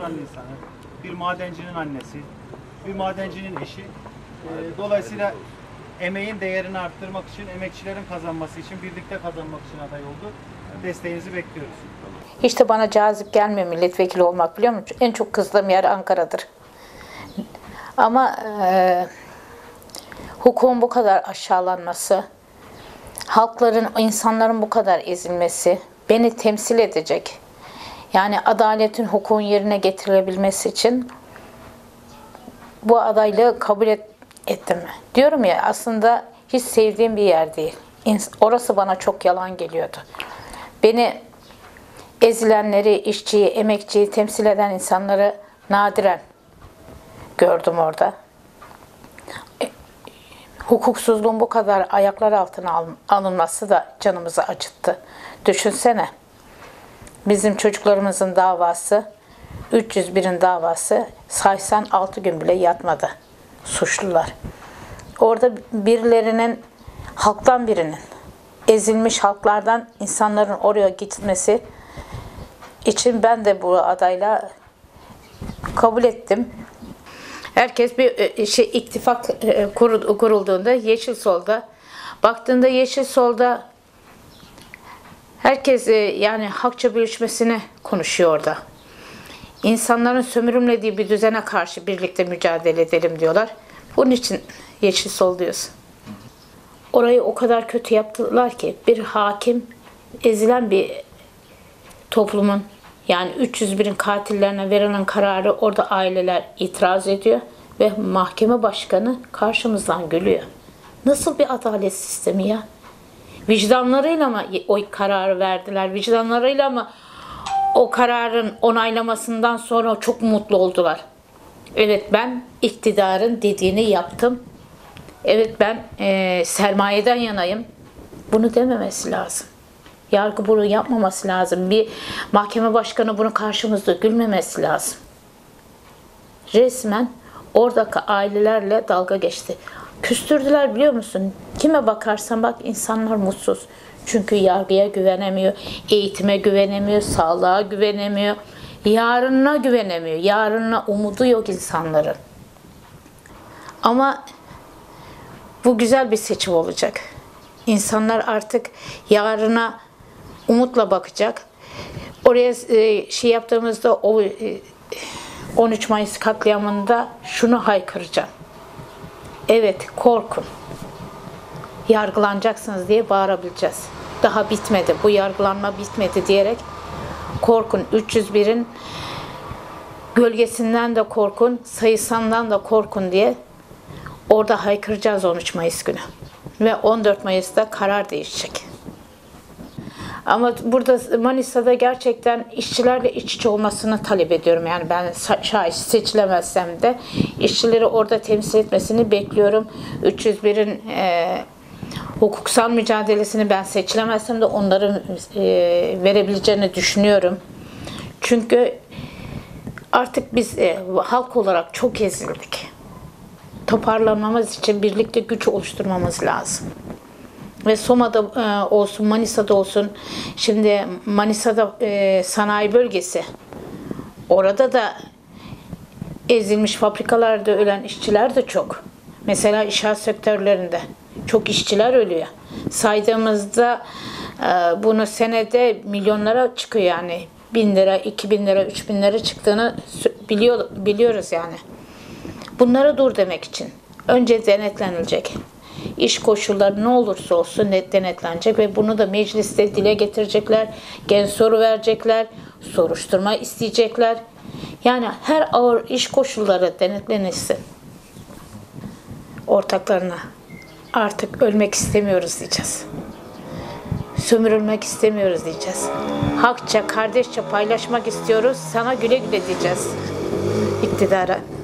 çalışan insanı, bir madencinin annesi, bir madencinin eşi. Dolayısıyla emeğin değerini arttırmak için, emekçilerin kazanması için, birlikte kazanmak için aday oldu. Desteğinizi bekliyoruz. Hiç de bana cazip gelmiyor milletvekili olmak, biliyor musun? En çok kızdığım yer Ankara'dır. Ama hukukun bu kadar aşağılanması, halkların, insanların bu kadar ezilmesi, beni temsil edecek. Yani adaletin, hukukun yerine getirilebilmesi için bu adaylığı kabul ettim. Diyorum ya, aslında hiç sevdiğim bir yer değil. Orası bana çok yalan geliyordu. Beni ezilenleri, işçiyi, emekçiyi temsil eden insanları nadiren gördüm orada. Hukuksuzluğun bu kadar ayaklar altına alınması da canımızı acıttı. Düşünsene, bizim çocuklarımızın davası, 301'in davası saysan 6 gün bile yatmadı suçlular. Orada birilerinin, halktan birinin, ezilmiş halklardan insanların oraya gitmesi için ben de bu adayla kabul ettim. Herkes bir ittifak kurulduğunda Yeşil Sol'da, baktığında Yeşil Sol'da herkes yani hakça bölüşmesini konuşuyor orada. İnsanların sömürümlediği bir düzene karşı birlikte mücadele edelim diyorlar. Bunun için Yeşil Sol diyoruz. Orayı o kadar kötü yaptılar ki bir hakim ezilen bir toplumun, yani 301'in katillerine verilen kararı orada aileler itiraz ediyor ve mahkeme başkanı karşımızdan gülüyor. Nasıl bir adalet sistemi ya? Vicdanlarıyla mı o kararı verdiler? Vicdanlarıyla mı o kararın onaylamasından sonra çok mutlu oldular? Evet, ben iktidarın dediğini yaptım. Evet, ben sermayeden yanayım. Bunu dememesi lazım. Yargı bunu yapmaması lazım. Bir mahkeme başkanı bunu karşımızda gülmemesi lazım. Resmen oradaki ailelerle dalga geçti. Küstürdüler, biliyor musun? Kime bakarsan bak, insanlar mutsuz. Çünkü yargıya güvenemiyor, eğitime güvenemiyor, sağlığa güvenemiyor, yarınına güvenemiyor. Yarınına umudu yok insanların. Ama bu güzel bir seçim olacak. İnsanlar artık yarına umutla bakacak. Oraya şey yaptığımızda, o 13 Mayıs katliamında şunu haykıracağım. Evet, korkun. Yargılanacaksınız diye bağırabileceğiz. Daha bitmedi, bu yargılanma bitmedi diyerek korkun. 301'in gölgesinden de korkun, sayısından da korkun diye orada haykıracağız 13 Mayıs günü. Ve 14 Mayıs'ta karar değişecek. Ama burada Manisa'da gerçekten işçilerle iç içe olmasını talep ediyorum. Yani ben şayet seçilemezsem de işçileri orada temsil etmesini bekliyorum. 301'in hukuksal mücadelesini ben seçilemezsem de onların verebileceğini düşünüyorum. Çünkü artık biz halk olarak çok ezildik. Toparlanmamız için birlikte güç oluşturmamız lazım. Ve Soma'da olsun, Manisa'da olsun, şimdi Manisa'da sanayi bölgesi, orada da ezilmiş, fabrikalarda ölen işçiler de çok. Mesela inşaat sektörlerinde çok işçiler ölüyor. Saydığımızda bunu senede milyonlara çıkıyor yani. 1000 lira, 2000 lira, 3000 lira çıktığını biliyoruz yani. Bunlara dur demek için önce denetlenilecek. İş koşulları ne olursa olsun denetlenecek ve bunu da mecliste dile getirecekler. Gen soru verecekler, soruşturma isteyecekler. Yani her ağır iş koşulları denetlenirsin. Ortaklarına artık ölmek istemiyoruz diyeceğiz. Sömürülmek istemiyoruz diyeceğiz. Hakça, kardeşçe paylaşmak istiyoruz. Sana güle güle diyeceğiz iktidara.